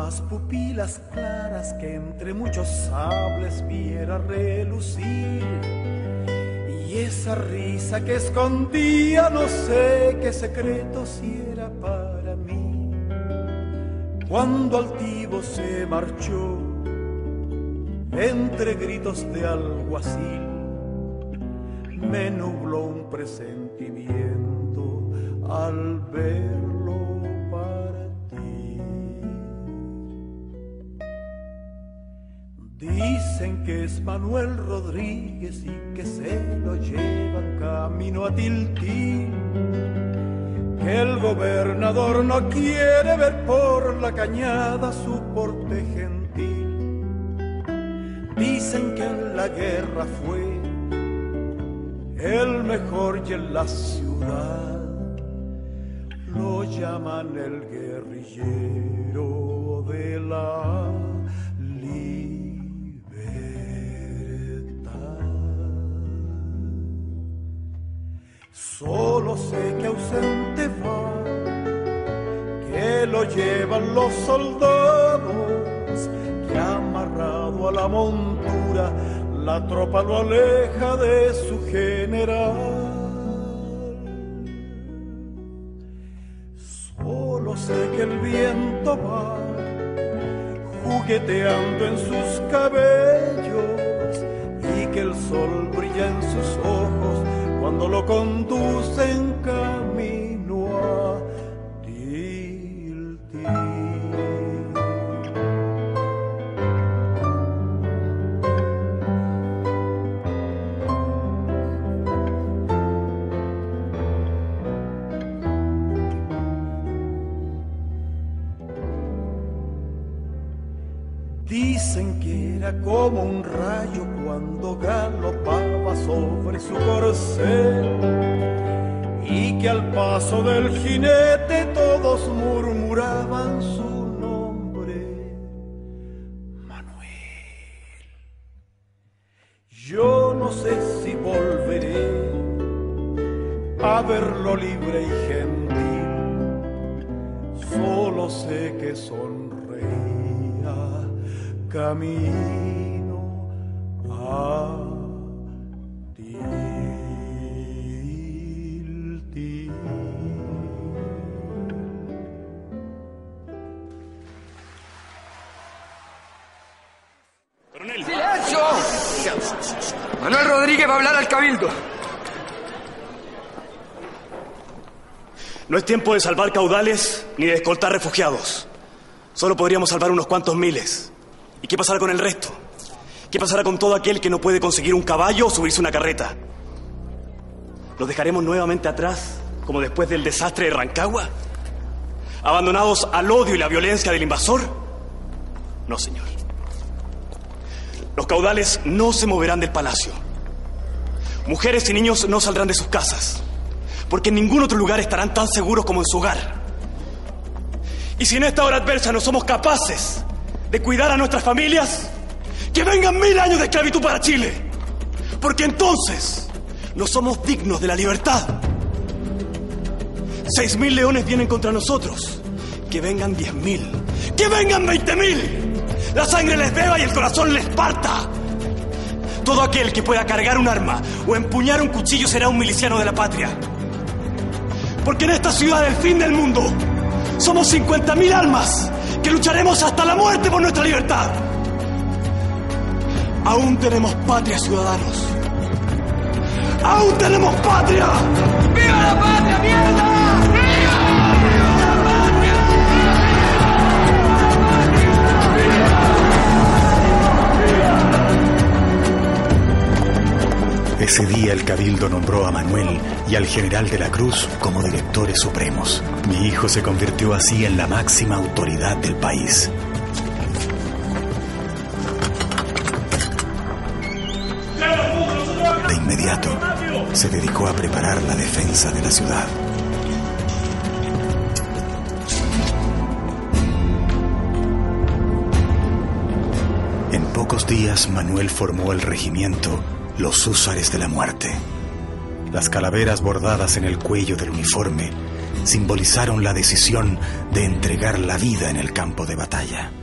las pupilas claras que entre muchos sables viera relucir, y esa risa que escondía no sé qué secreto si era para mí. Cuando altivo se marchó, entre gritos de alguacil, me nubló un presentimiento al verlo partir. Dicen que es Manuel Rodríguez y que se lo llevan camino a Tiltil, que el gobernador no quiere ver por la cañada su porte gentil. Dicen que en la guerra fue el mejor y en la ciudad lo llaman el guerrillero de la libertad. Solo sé que ausente va, que lo llevan los soldados, que amarrado a la montura la tropa lo aleja de su general. Solo sé que el viento va jugueteando en sus cabellos y que el sol brilla en sus ojos cuando lo conduce en camino a Tiltil. Dicen que era como un rayo cuando galopaba sobre su corcel, y que al paso del jinete todos murmuraban su nombre, Manuel. Yo no sé si volveré a verlo libre y gentil, solo sé que sonreía camino a Tiltil. ¡Coronel! ¡Silencio! Manuel Rodríguez va a hablar al cabildo. No es tiempo de salvar caudales ni de escoltar refugiados. Solo podríamos salvar unos cuantos miles. ¿Y qué pasará con el resto? ¿Qué pasará con todo aquel que no puede conseguir un caballo o subirse una carreta? ¿Los dejaremos nuevamente atrás, como después del desastre de Rancagua? ¿Abandonados al odio y la violencia del invasor? No, señor. Los caudales no se moverán del palacio. Mujeres y niños no saldrán de sus casas, porque en ningún otro lugar estarán tan seguros como en su hogar. Y si en esta hora adversa no somos capaces de cuidar a nuestras familias, que vengan 1000 años de esclavitud para Chile, porque entonces no somos dignos de la libertad. 6.000 leones vienen contra nosotros, que vengan 10.000, que vengan 20.000, la sangre les beba y el corazón les parta. Todo aquel que pueda cargar un arma o empuñar un cuchillo será un miliciano de la patria, porque en esta ciudad del fin del mundo somos 50.000 almas que lucharemos hasta la muerte por nuestra libertad. Aún tenemos patria, ciudadanos. ¡Aún tenemos patria! ¡Viva la patria, mierda! Ese día el cabildo nombró a Manuel y al general de la Cruz como directores supremos. Mi hijo se convirtió así en la máxima autoridad del país. De inmediato se dedicó a preparar la defensa de la ciudad. En pocos días Manuel formó el regimiento Los Húsares de la Muerte. Las calaveras bordadas en el cuello del uniforme simbolizaron la decisión de entregar la vida en el campo de batalla.